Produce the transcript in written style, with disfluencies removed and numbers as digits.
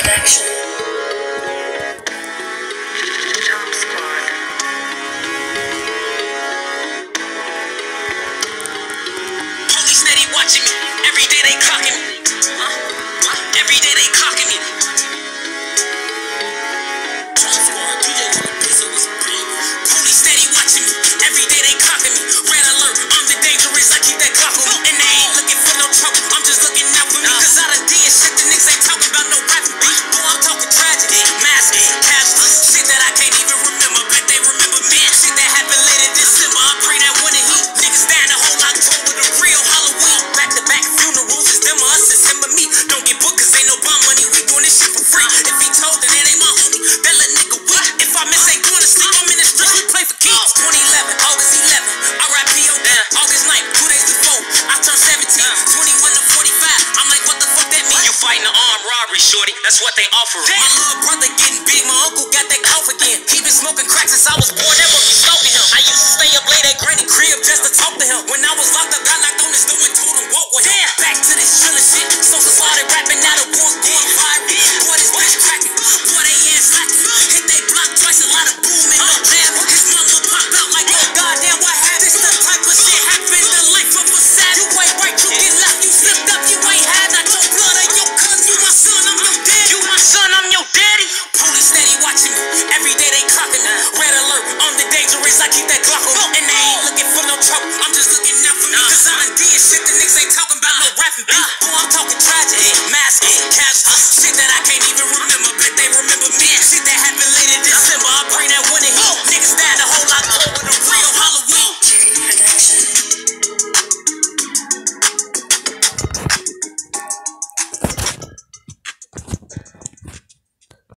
Production. Police steady watching me. Every day they clocking me. Every day they clocking me. Police steady watching me. Every day they clocking me. Red alert, I'm the dangerous. I keep that clock on me. And they ain't looking for no trouble. I'm just looking out for me. Cause I done did shit the niggas ain't talking about no rapping beat. Boy, I'm talking tragedy. Masks, casualties. Shit that I can't even remember. Bet they remember me. Shit that happened late in December. I pray that winter heat. Niggas stand a whole October the real Halloween. Back to back funerals. It's them or us. It's him or me. Don't get booked cause ain't no bond money. We doing this shit for free. If he told then it ain't my homie. That little nigga weak. If I miss ain't going to sleep. I'm in the streets. We play for keeps. 2011, August 11. R.I.P. down. August 9th, 2 days before. I turned 17. 21 to 45. I'm like, what the fuck that mean? You fighting an armed robbery, shorty. That's what they offer. My little brother getting big. My uncle got that cough again. He been smoking crack since I was born. That boy be stalking him. I used to stay up late at granny crib just to talk to him. When I was locked up, got knocked on his door and told him walk with him. Back to this chillin' shit. Social slide rap